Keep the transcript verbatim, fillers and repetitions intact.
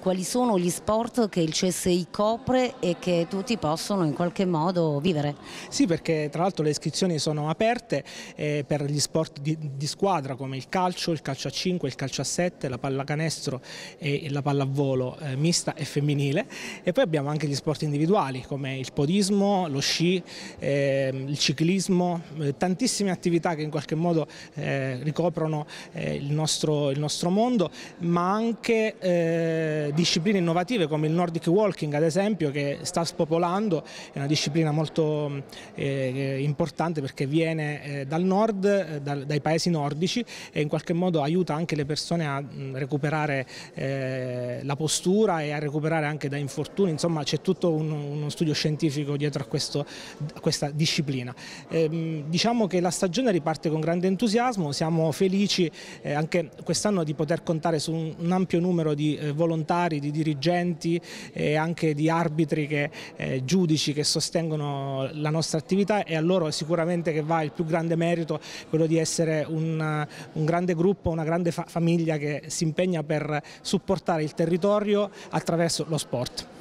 quali sono gli sport che il C S I copre e che tutti possono in qualche modo vivere. Sì, perché tra l'altro le iscrizioni sono aperte eh, per gli sport di, di squadra come il calcio, il calcio a cinque, il calcio a sette, la pallacanestro e la pallavolo eh, mista e femminile, e poi abbiamo anche gli sport individuali come il podismo, lo sci, eh, il ciclismo, eh, tantissime attività che in qualche modo eh, ricoprono eh, il, nostro, il nostro mondo, ma anche eh, discipline innovative come il Nordic Walking ad esempio, che sta spopolando, è una disciplina molto eh, importante perché viene eh, dal nord, eh, dal, dai paesi nordici, e in qualche modo aiuta anche le persone a mh, recuperare eh, la postura e a recuperare anche da infortuni. Insomma, c'è tutto un, uno studio scientifico dietro a, questo, a questa disciplina. Eh, diciamo che la stagione riparte con grande entusiasmo, siamo felici eh, anche quest'anno di poter contare su un, un ampio numero di eh, volontari, di dirigenti e anche di arbitri, che, eh, giudici che sostengono la nostra attività, e a loro sicuramente che va il più grande merito, quello di essere un, un grande gruppo, una grande fa famiglia che si impegna per supportare il territorio attraverso lo sport.